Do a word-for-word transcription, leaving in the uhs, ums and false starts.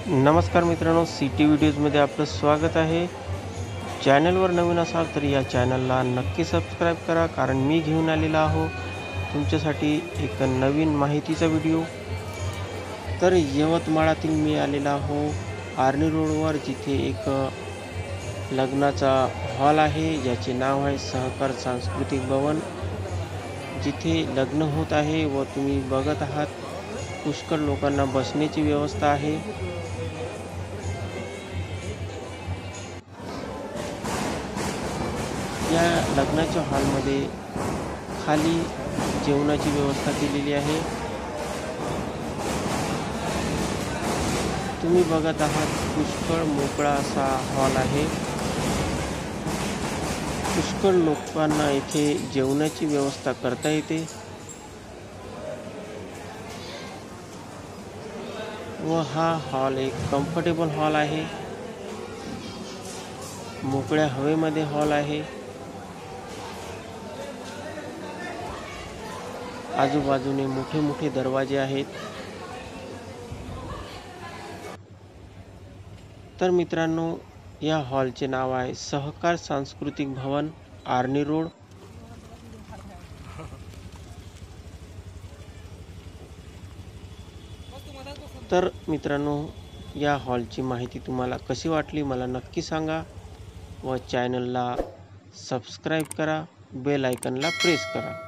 नमस्कार मित्रांनो, सिटी व्हिडिओजमध्ये आपलं स्वागत आहे। चॅनलवर नवीन असाल तर या चॅनलला नक्की सबस्क्राईब करा, कारण मी घेऊन आलेला आहो तुमच्यासाठी एक नवीन माहितीचा व्हिडिओ। तर यवतमाळातील मी आलेला आहो आर्णी रोडवर, जिथे एक लग्नाचा हॉल आहे ज्याचे नाव आहे सहकार सांस्कृतिक भवन, जिथे लग्न होत आहे व तुम्ही बघत आहात पुष्कळ लोकांना बसण्याची व्यवस्था आहे। या लग्नाच्या हॉलमध्ये खाली जेवणाची व्यवस्था केलेली आहे। तुम्ही बघत आहात पुष्कळ मोकळा असा हॉल आहे। पुष्कळ लोकांना इथे जेवणाची व्यवस्था करता येते व हा हॉल एक कम्फर्टेबल हॉल आहे, मोकळ्या हवेमध्ये हॉल आहे। आजूबाजूने मोठे मोठे दरवाजे आहेत। तर मित्रांनो, या हॉलचे नाव आहे सहकार सांस्कृतिक भवन, आर्णी रोड। तर मित्रांनो, या हॉलची माहिती तुम्हाला कशी वाटली मला नक्की सांगा व चॅनलला सबस्क्राईब करा, बेल आयकॉनला प्रेस करा।